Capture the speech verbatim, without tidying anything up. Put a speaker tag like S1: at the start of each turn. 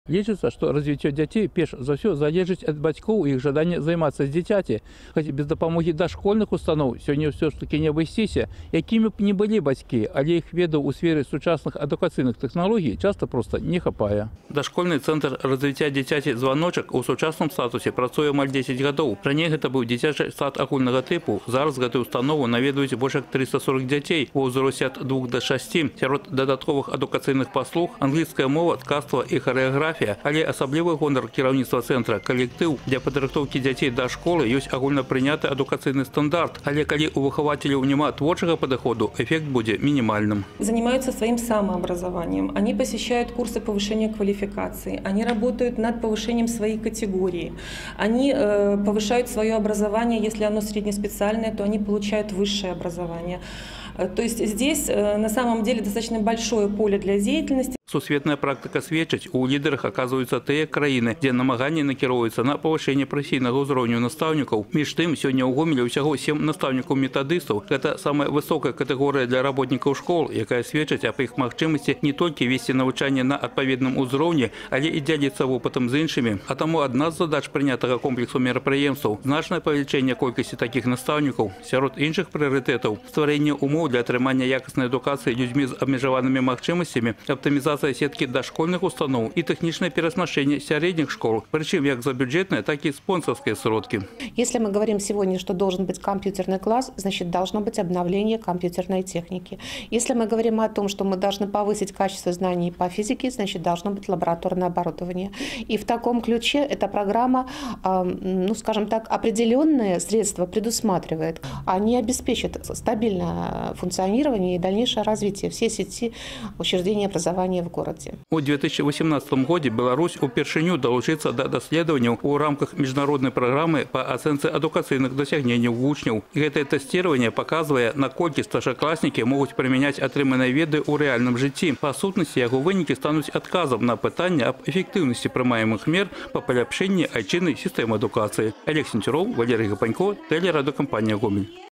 S1: Лічыцца, што развіццё дзяцей перш за ўсё залежыць ад бацькоў і іх жадання займацца з дзіцяці. Хоць без дапамогі дашкольных устаноў сёння ўсё ж такі не абысціся, якімі б не былі бацькі, але іх ведаў у сферы сучасных адукацыйных тэхналогій часта проста не хапае. Дашкольны цэнтр развіцця дзіцяці «Званочак» у сучасным статусе працуе амаль дзесяць гадоў. Раней гэта быў дзіцячы сад агульнага тыпу. Зараз гэтую установу наведваюць больш як трыста сорок дзяцей ва ўзросце ад двух да шасці. Сярод дадатковых адукацыйных паслуг англійская мова, ткацтва і харэаграфія. Але асаблівы гонар кіраўніцтва цэнтра калектыў. Для падрыхтоўкі дзяцей да школы ёсць агульнапрыняты адукацыйны стандарт. Але калі у выхавацеляў няма творчага падыходу, эффект будзе минимальным.
S2: Занимаются своим самообразованием. Они посещают курсы повышения квалификации. Они работают над повышением своей категории. Они э, повышают свое образование. Если оно среднеспециальное, то они получают высшее образование. То есть здесь э, на самом деле достаточно большое поле для деятельности.
S1: Сусветная практика сведчыць, у лідерах оказываются тыя краіны, дзе намаганні накіроўваюцца на павышэнне прафесійнага ўзроўню настаўнікаў. Між тым, сёння ў Гомелі ўсяго сем настаўнікаў-метадыстаў. Гэта самая высокая катэгорыя для работнікаў школ, якая сведчыць аб іх магчымасці не толькі весці навучанне на адпаведным узроўні, але і дзяліцца вопытам з іншымі. А таму адна з задач прынятага комплексу мерапрыемстваў – значнае павелічэнне колькасці такіх настаўнікаў. Сярод іншых прыярытэтаў – стварэнне умоў для атрымання якаснай адукацыі людзьмі з абмежаванымі магчымасцямі, аптымізацыя сеткі дошкольных установ и техничное переоснащение средних школ, причем как за бюджетные, так и спонсорские сродки.
S3: Если мы говорим сегодня, что должен быть компьютерный класс, значит должно быть обновление компьютерной техники. Если мы говорим о том, что мы должны повысить качество знаний по физике, значит должно быть лабораторное оборудование. И в таком ключе эта программа, ну скажем так, определенные средства предусматривает. Они обеспечат стабильное функционирование и дальнейшее развитие всей сети учреждений образования в городе.
S1: У две тысячи восемнадцатом году Беларусь упершыню долучится до даследаванняў у рамках международной программы по оценке адукацыйных дасягненняў вучняў. И это тестирование показывает, наколькі старшаклассники могут применять атрыманыя веды у реальном жыцці. По сутнасці, яго вынікі стануць адказам на пытанне об эффективности прымаемых мер по паляпшэнні айчыннай системы адукации. Олег Сенцюроў, Валерий Гапанько, телерадиокомпания «Гомель».